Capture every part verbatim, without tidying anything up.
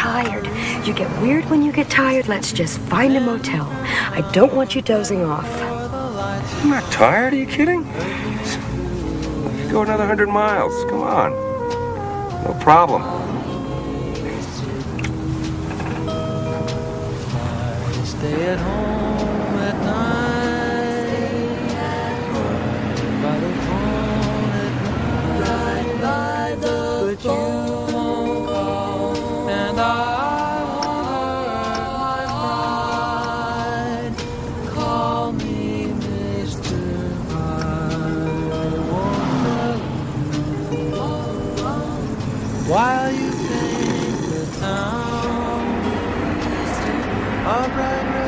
tired. You get weird when you get tired. Let's just find a motel. I don't want you dozing off. I'm not tired. Are you kidding? Go another hundred miles. Come on. No problem. Stay at home at night, by the phone at night, by the phone, but you won't call, and I won't hurt my pride. Call me Mister I won't love while you think the town a bright red.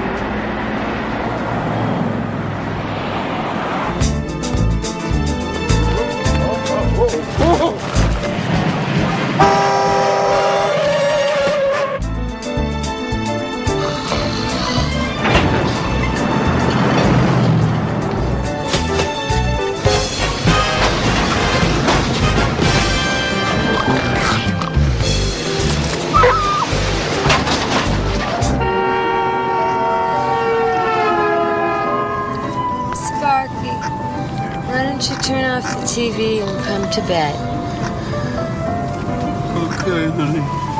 Why don't you turn off the T V and come to bed? Okay, honey.